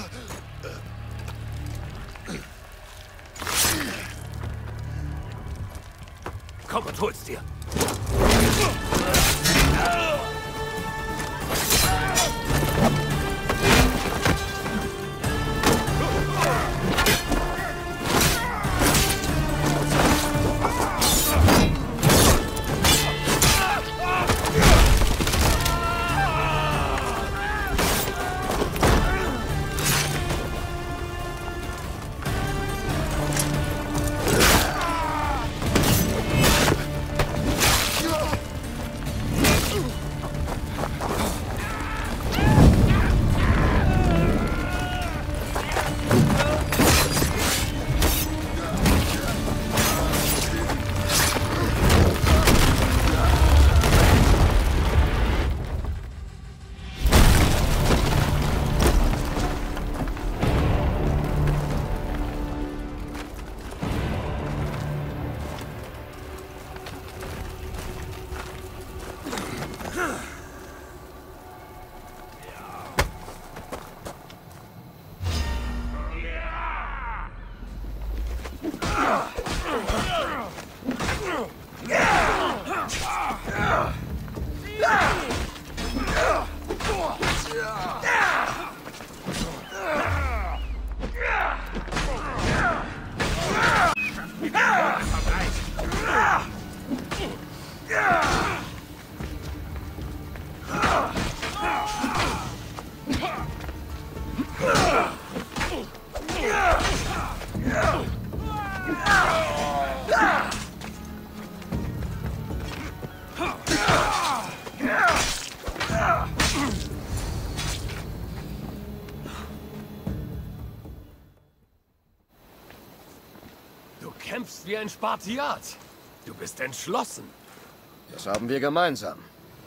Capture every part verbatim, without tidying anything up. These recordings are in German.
Komm und hol's dir. Du kämpfst wie ein Spartiat. Du bist entschlossen. Das haben wir gemeinsam.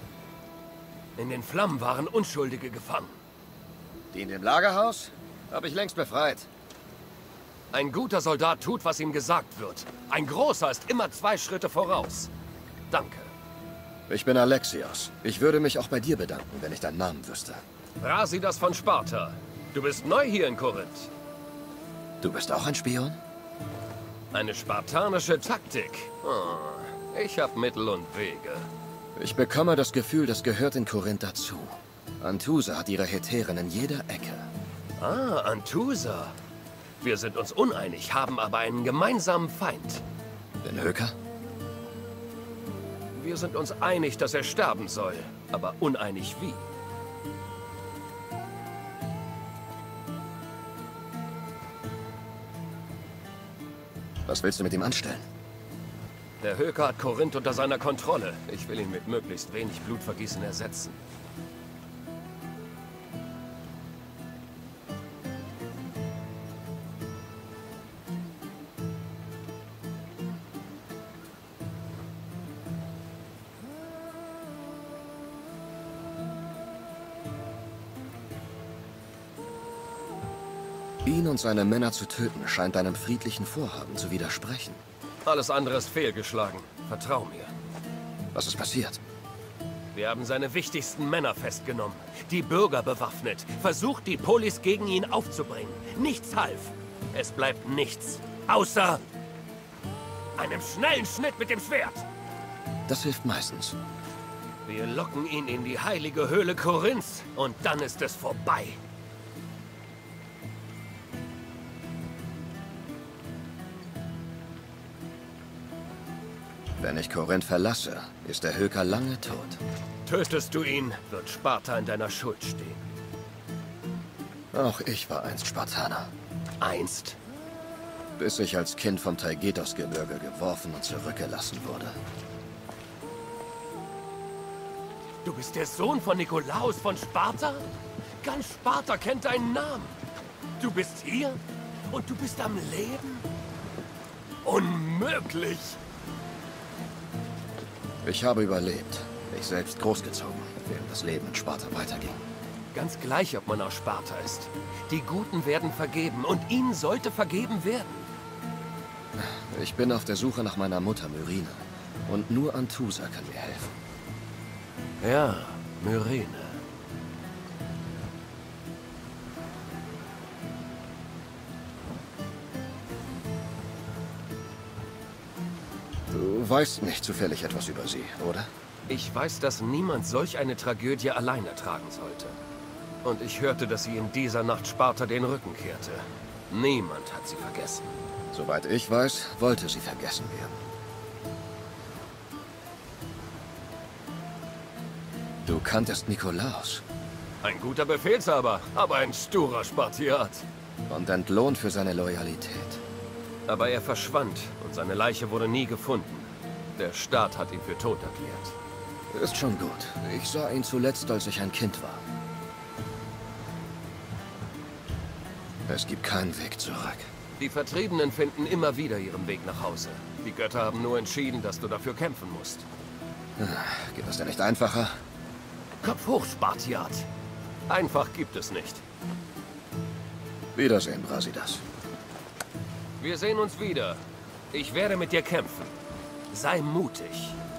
In den Flammen waren Unschuldige gefangen. Die in dem Lagerhaus? Habe ich längst befreit. Ein guter Soldat tut, was ihm gesagt wird. Ein großer ist immer zwei Schritte voraus. Danke. Ich bin Alexios. Ich würde mich auch bei dir bedanken, wenn ich deinen Namen wüsste. Brasidas von Sparta. Du bist neu hier in Korinth. Du bist auch ein Spion? Eine spartanische Taktik. Oh, ich habe Mittel und Wege. Ich bekomme das Gefühl, das gehört in Korinth dazu. Antusa hat ihre Hetären in jeder Ecke. Ah, Antusa. Wir sind uns uneinig, haben aber einen gemeinsamen Feind. Den Höker? Wir sind uns einig, dass er sterben soll, aber uneinig wie. Was willst du mit ihm anstellen? Der Höker hat Korinth unter seiner Kontrolle. Ich will ihn mit möglichst wenig Blutvergießen ersetzen. Ihn und seine Männer zu töten, scheint deinem friedlichen Vorhaben zu widersprechen. Alles andere ist fehlgeschlagen. Vertrau mir. Was ist passiert? Wir haben seine wichtigsten Männer festgenommen, die Bürger bewaffnet, versucht, die Polis gegen ihn aufzubringen. Nichts half. Es bleibt nichts, außer einem schnellen Schnitt mit dem Schwert. Das hilft meistens. Wir locken ihn in die heilige Höhle Korinths und dann ist es vorbei. Wenn ich Korinth verlasse, ist der Höker lange tot. Tötest du ihn, wird Sparta in deiner Schuld stehen. Auch ich war einst Spartaner. Einst? Bis ich als Kind vom Taygetos-Gebirge geworfen und zurückgelassen wurde. Du bist der Sohn von Nikolaos von Sparta? Ganz Sparta kennt deinen Namen. Du bist hier und du bist am Leben? Unmöglich! Ich habe überlebt. Mich selbst großgezogen, während das Leben in Sparta weiterging. Ganz gleich, ob man aus Sparta ist. Die Guten werden vergeben und ihnen sollte vergeben werden. Ich bin auf der Suche nach meiner Mutter Myrine. Und nur Antusa kann mir helfen. Ja, Myrine. Du weißt nicht zufällig etwas über sie, oder? Ich weiß, dass niemand solch eine Tragödie alleine tragen sollte. Und ich hörte, dass sie in dieser Nacht Sparta den Rücken kehrte. Niemand hat sie vergessen. Soweit ich weiß, wollte sie vergessen werden. Du kanntest Nikolaos. Ein guter Befehlshaber, aber ein sturer Spartiat. Und entlohnt für seine Loyalität. Aber er verschwand und seine Leiche wurde nie gefunden. Der Staat hat ihn für tot erklärt. Ist schon gut. Ich sah ihn zuletzt, als ich ein Kind war. Es gibt keinen Weg zurück. Die Vertriebenen finden immer wieder ihren Weg nach Hause. Die Götter haben nur entschieden, dass du dafür kämpfen musst. Geht das denn nicht einfacher? Kopf hoch, Spartiat. Einfach gibt es nicht. Wiedersehen, Brasidas. Wir sehen uns wieder. Ich werde mit dir kämpfen. Sei mutig.